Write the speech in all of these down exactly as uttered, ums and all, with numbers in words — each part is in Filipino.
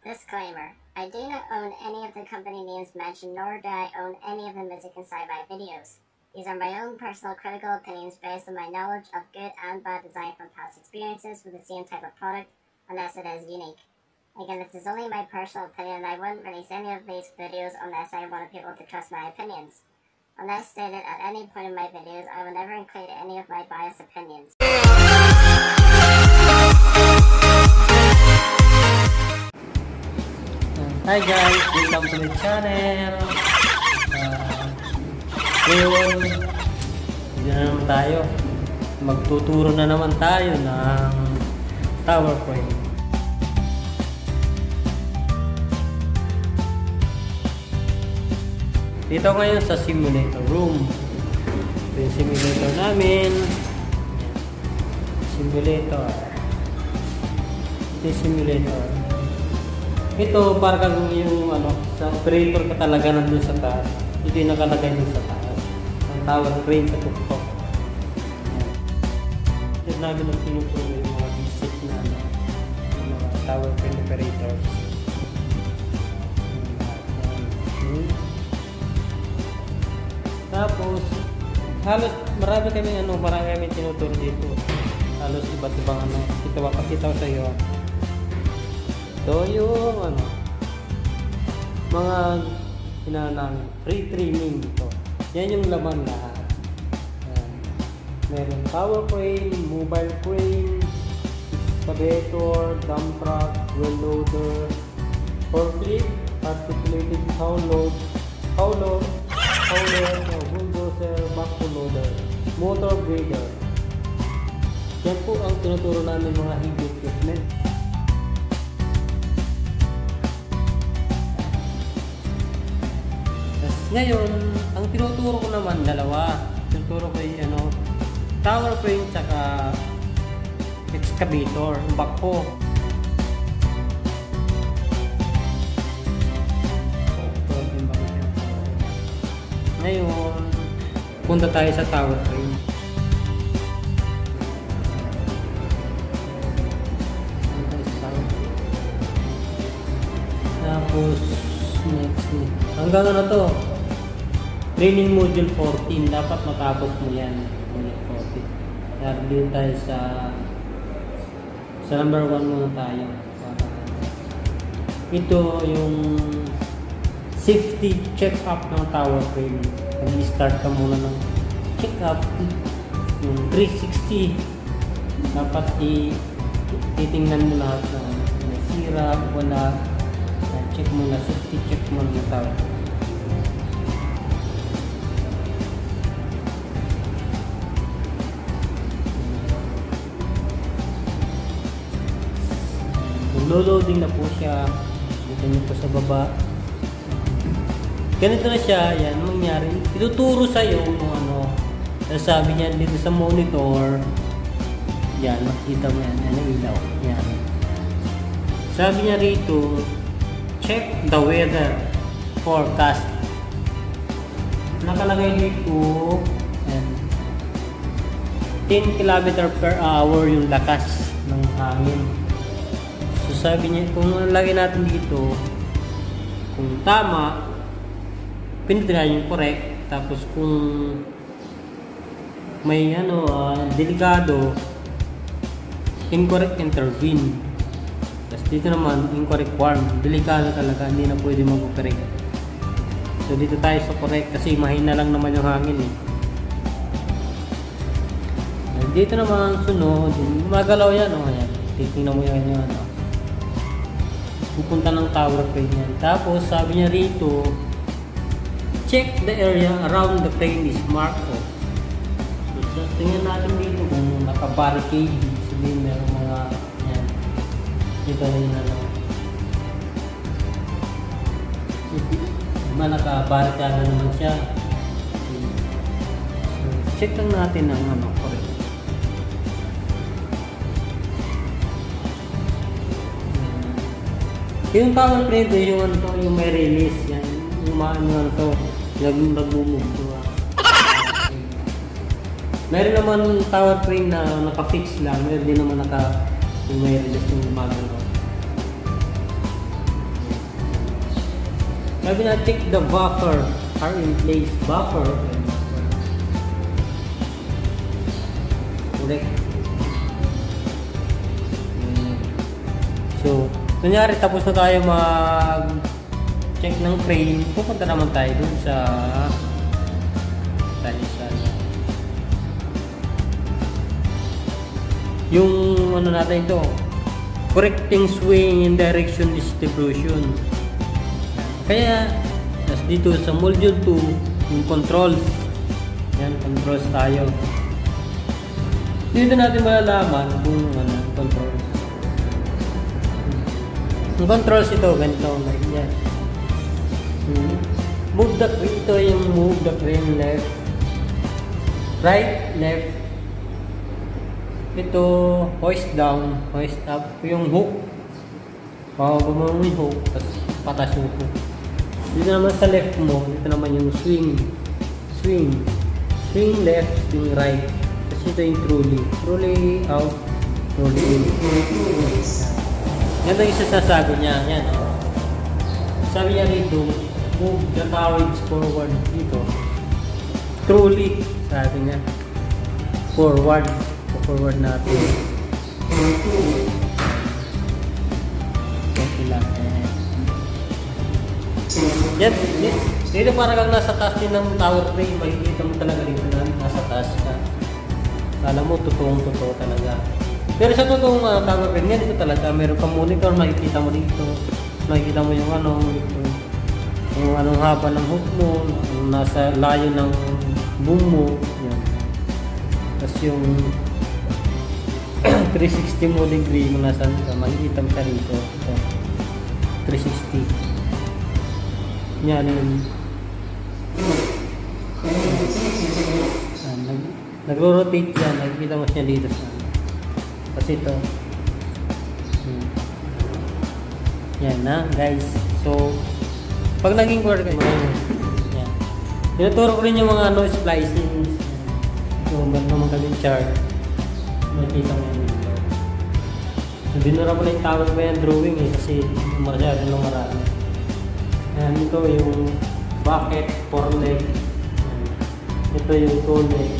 Disclaimer: I do not own any of the company names mentioned, nor do I own any of the music and sci-fi videos. These are my own personal critical opinions based on my knowledge of good and bad design from past experiences with the same type of product, unless it is unique. Again, this is only my personal opinion, and I wouldn't release any of these videos unless I wanted people to trust my opinions. Unless stated at any point in my videos, I will never include any of my biased opinions. Hi guys, welcome to my channel. Uh, ngayon, hindi na naman tayo. Magtuturo na naman tayo ng tower frame. Dito ngayon sa simulator room. Ito yung simulator namin. Simulator. Ito yung simulator. Ito para kung yung ano, sa operator ka talaga nandun sa taas. Ito yung nakalagay dun sa taas. Ang tower frame sa tuktok. Ito namin ang tinuturo yung mga visit na ano, yung mga tower frame operators. Hmm. Tapos halos marami kami ano, marami kami tinuturo dito. Halos iba't ibang ano, ito papakita ko sa iyo. Ito yung ano, mga hinanang free trimming ito. Yan yung laman lahat. Ayan. Meron tower frame, mobile crane, excavator, dump truck, wheel loader, forklift, articulated haul load, haul load, hauler, bulldozer, backhoe loader, motor grader. Yan po ang tinuturo namin mga heavy equipment. Ngayon, ang tinuturo ko naman dalawa. Tinuturo ko yung ano, tower frame tsaka excavator, backhoe. Ngayon, punta tayo sa tower frame. Tapos, next, hanggang ano to? Training module fourteen, dapat matapos mo yan. Module fourteen. Kaya dito tayo sa sa number one muna tayo. Ito yung safety check-up ng tower frame. Mag-start ka muna ng check-up. Yung three sixty. Dapat i-titingnan mo lahat na nasira, wala. Check muna, safety check muna ng tower frame. Loading na po siya. Dito nyo po sa baba. Ganito na siya. Yan, mangyari. Ituturo sa'yo kung ano. Sabi niya dito sa monitor. Yan, makita mo yan. Yan ang ilaw. Yan. Sabi niya rito, check the weather forecast. Nakalagay dito, yan, ten kilometers per hour yung lakas ng hangin. So sabi niya, kung lagay natin dito, kung tama, pinitirahan yung correct. Tapos kung may ano, uh, delikado, incorrect, intervene. Tapos dito naman, incorrect warn. Delikado talaga, hindi na pwede mag-operate. So dito tayo sa correct kasi mahina lang naman yung hangin eh. Dito naman sunod, magalaw yan, oh, yan. Titingnan mo yan yung ano. Pupunta ng tower crane yan. Tapos sabi niya rito, check the area around the crane is marked off. So tingnan natin dito kung naka-barricade. Sabihin meron mga yan. Ito na yun ano. Diba naka-barricade na naman siya. So check lang natin ang ano correct. Yung tower frame yung ano to, yung may release yan, yung maano ano to, nag-move to. Meron naman tower frame na naka-fix lang, meron din naman naka yung may release yung gumagano. Sabi na, check the buffer are in place. Buffer. Correct. So, kunyari tapos na tayo mag check ng crane, pupunta naman tayo dun sa tayo sa yung ano natin ito, correcting swing and direction distribution. Kaya as dito sa module two, yung controls, yan, controls tayo. Dito natin malalaman kung ano, controls. Yung controls ito, ganito, like yan. Hmm. Move the crane, ito yung move the crane left, right, left. Ito, hoist down, hoist up. Yung hook, pababa mo yung hook, tapos patas yung hook. Dito naman sa left mo, dito naman yung swing, swing, swing left, swing right. Tapos ito yung trolley, trolley out, trolley in. Yan yung sasabi niya, yan. Sabi niya rito, move the carriage forward dito. Trolley, sabi niya, forward. Forward natin. Okay lang. Yan, yan. Dito parang kang nasa taas din ng tower crane. Makikita mo talaga dito na nasa taas ka. Alam mo, totoong totoo talaga. Pero sa totoong uh, tower crane, yan ito talaga. Meron kang monitor, makikita mo dito. Makikita mo yung ano, dito. Yung anong haba ng hook mo, nasa layo ng boom mo. Yan. Tapos yung three sixty mo degree mo nasa makikita mo siya rito. Ito. three sixty. Yan yun. Nag, nagro-rotate yan. Nakikita mo siya dito sa kasi ito. Hmm. Yan na guys. So pag naging core kayo, yan. Tinuturo ko rin yung mga noise splicing. So ba't naman kami chart. Makikita mo yan dito. So, binura ko na yung tower ko yan drawing eh, kasi masyado nang marami. Ayan, ito yung bucket, four leg. Ito yung two leg.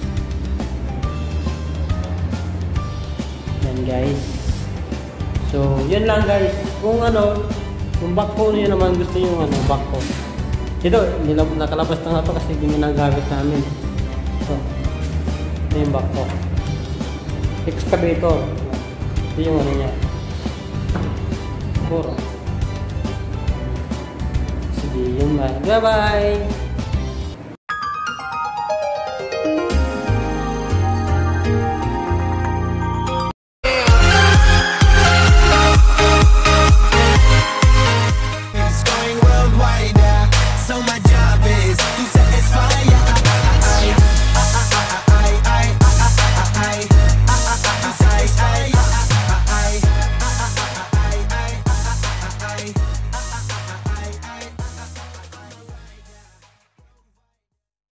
Yan guys. So, yun lang guys. Kung ano, yung backbone nyo naman gusto nyo ano, backbone. Ito, nakalabas na nga ito kasi hindi ginagamit namin. Ito. Ito yung backbone. Excavator. Ito yung ano niya. Puro. Sige, yun ba. Bye bye!